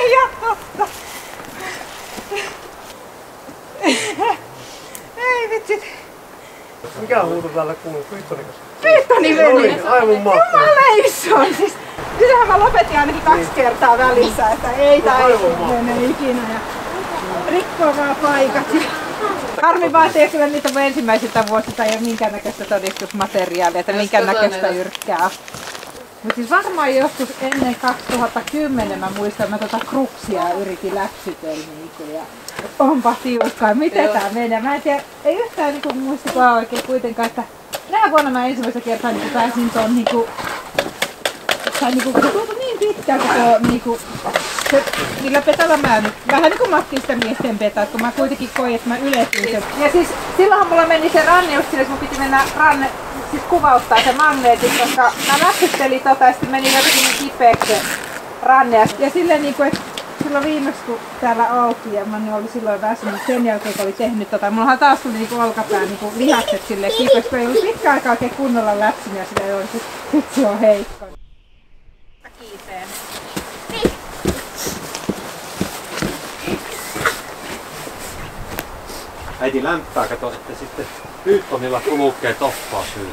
Ja totta. Ei vitsit. Mikä huuto täällä kuuluu? Pyyttonikos? Pyyttoniveli. Aivan mahtavaa. Jumala iso siis. Sitähän mä lopetin ainakin 2 kertaa välissä, että ei tää mene ikinä. Ja rikkoo vaan paikat. Harmi vaan, että ei kyllä niitä ensimmäisiltä vuosilta ei ole minkäännäköistä todistusmateriaalia, että minkäännäköistä yrkkää. Mutta siis varmaan joskus ennen 2010 mä muistan, että mä kruksia yritin läpsytellä ja onpa tiukkaa, miten tää menee. Mä en tiedä, ei yhtään niinku muistikuva oikein kuitenkaan, että tänä vuonna mä ensimmäisen kertaa niinku pääsin ton niinku tuolta niin pitkään kuin se, millä petalla mä nyt, vähän niinku Matti sitä miesten petaa, kun mä kuitenkin koin, että mä yletin sen. Ja siis silloinhan mulla meni se ranne just sille, että mun piti mennä siis kuvauttaa se magneetit, koska mä läpsyttelin ja sitten meni jotenkin niin kipeäksi se ranne. Ja silleen niinku, että silloin viimeksi kun täällä auki ja mä olin silloin väsynyt sen jälkeen kun oli tehnyt mullahan taas tuli niinku olkapää niinku lihakset silleen kipeäksi, kun ei ollut pitkä aikaa oikein kunnolla läpsynyt ja silleen oli, sit se on heikko. Kiipeen. Niin. Äiti lämpää, kato, että sitten pyyttonilla kulkee toppaa syyn.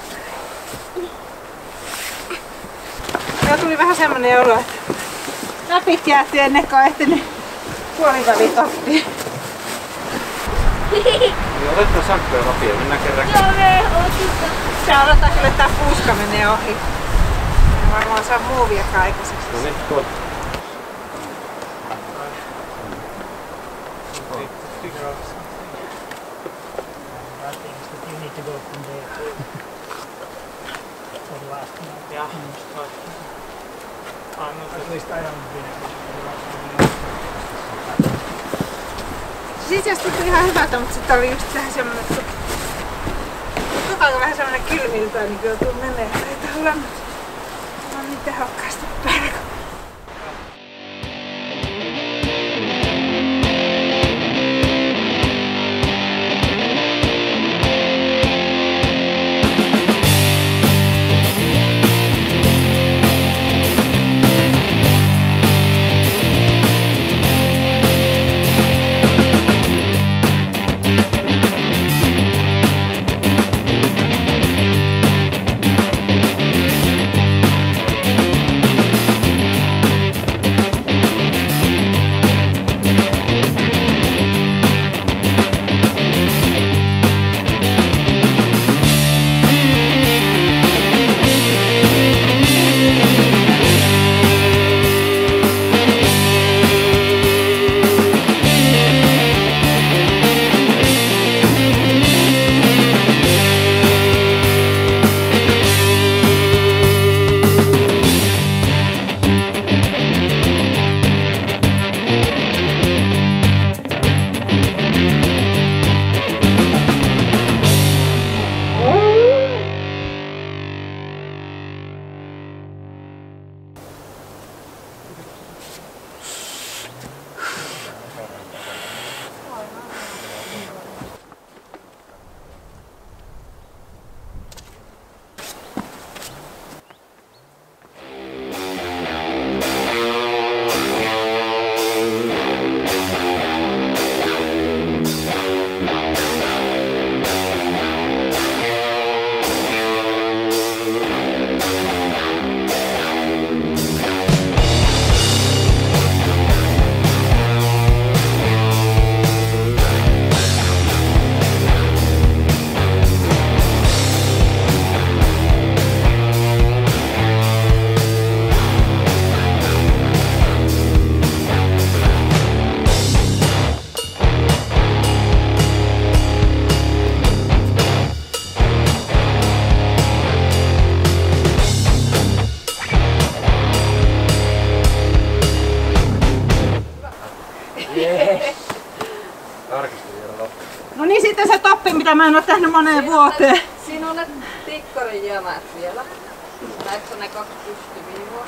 Joo, tuli vähän semmonen olo, että napit jäätti ennen kuin ehtinyt puolivälitoppiin. Niin otetaan sakkoja rapia, mennään kerran. Joo, me otetaan. Se odotetaan kyllä, että tää puuska menee ohi. Varmaan saa muoviakaan aikaiseksi. No niin, tuot. Itse asiassa tuntui ihan hyvältä, mutta sitten oli just vähän semmonen, että koko ajan vähän semmonen kylmiltä, niin kuin joutuu menee, että ei tää ole niin tehokkaasti päällä. No niin, sitten se toppi, mitä mä en ole tehnyt moneen vuoteen. Siinä on ne tikkarin jämät vielä. Näetkö ne 2 pystyviivaa?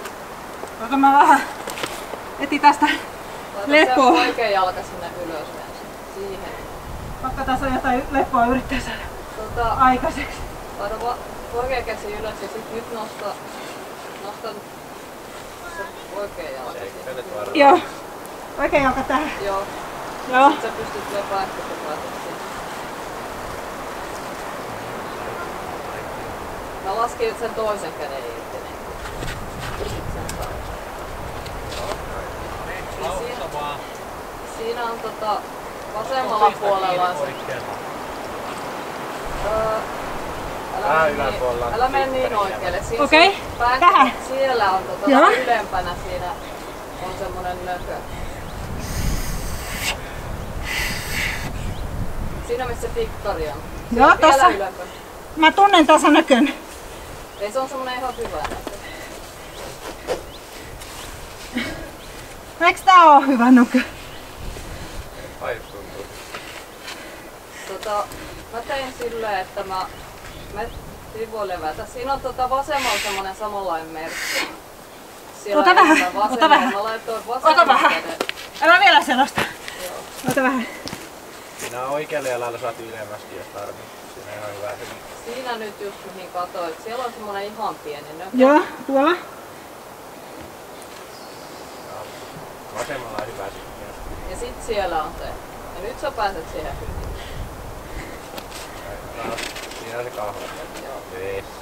Ota mä vähän etin tästä lepoa. Laita se oikein jalka sinne ylös ensin. Siihen. Vaikka tässä on jotain lepoa yrittää saada aikaiseksi. Laita oikea käsi ylös ja sit nyt nosta se oikea jalka. Joo. Oikea jalka tähän. Joo. Joo. Sit sä pystyt lepäämään päätöksiä. Mä laskin sen toisen käden irti. Siinä on vasemmalla puolella. Älä mene niin oikealle. Okei. Tähän. Siellä on ylempänä siinä on semmonen nökö. Siinä missä tikkari on. Joo, tossa. Mä tunnen tässä nökön. Ei, se on semmonen ihan hyvä näkö. Eiks tää oo hyvä nökö? Mä tein silleen, että mä voi levätä. Siinä on vasemmalla semmonen samanlainen merkki. Ota vähän, ota vähän. Mä laitoin Ota vähän. Älä vielä selosta. Joo. Ota vähän. Siinä oikealle jalalla saat ylemmästi, jos tarvii. Siinä on hyvä. Siinä nyt just mihin katsoit. Siellä on semmonen ihan pieni nökö. Joo, tuolla. Vasemmalla on hyvä sitten. Ja sit siellä on se. Ja nyt sä pääset siihen. Siinä on se kahva. Joo. Yes.